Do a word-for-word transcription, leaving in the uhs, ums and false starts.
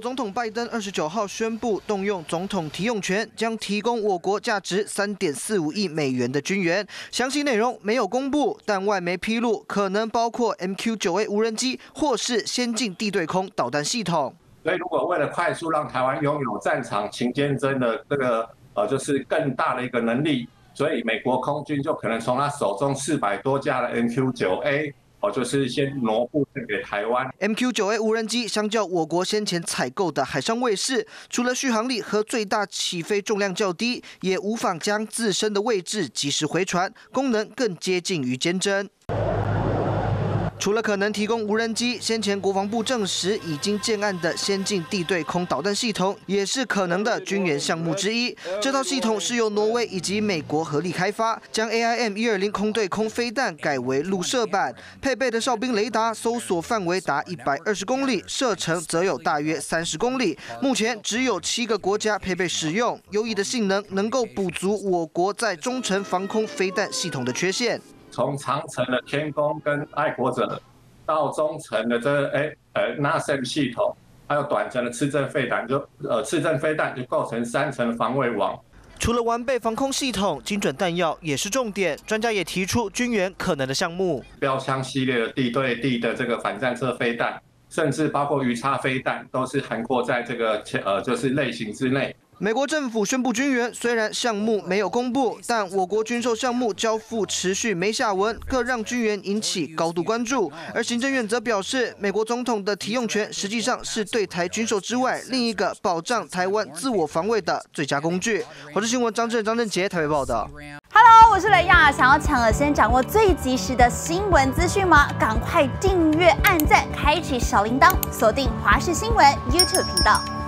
总统拜登二十九号宣布动用总统提用权，将提供我国价值三点四五亿美元的军援。详细内容没有公布，但外媒披露可能包括 M Q 九 A 无人机或是先进地对空导弹系统。 所以，如果为了快速让台湾拥有战场勤监侦的这个呃，就是更大的一个能力，所以美国空军就可能从他手中四百多架的 M Q 九 A。 哦，就是先挪部分给台湾。 M Q 九 A 无人机相较我国先前采购的海上卫士，除了续航力和最大起飞重量较低，也无法将自身的位置及时回传，功能更接近于监侦。 除了可能提供无人机，先前国防部证实已经建案的先进地对空导弹系统，也是可能的军援项目之一。这套系统是由挪威以及美国合力开发，将 A I M 一二零空对空飞弹改为陆射版，配备的哨兵雷达搜索范围达一百二十公里，射程则有大约三十公里。目前只有七个国家配备使用，优异的性能能够补足我国在中程防空飞弹系统的缺陷。 从长程的天弓跟爱国者，到中程的这哎呃 N A S A M 系统，还有短程的刺针飞弹，就呃刺针飞弹就构成三层防卫网。 除了完备防空系统，精准弹药也是重点。专家也提出军援可能的项目， 标枪系列的地对地的这个反战车飞弹，甚至包括鱼叉飞弹，都是涵括在这个呃就是类型之内。 美国政府宣布军援，虽然项目没有公布，但我国军售项目交付持续没下文，更让军援引起高度关注。而行政院则表示，美国总统的提用权实际上是对台军售之外另一个保障台湾自我防卫的最佳工具。华视新闻张正张正杰台北报道。 Hello， 我是雷亚，想要抢了先掌握最及时的新闻资讯吗？赶快订阅、按赞、开启小铃铛，锁定华视新闻 YouTube 频道。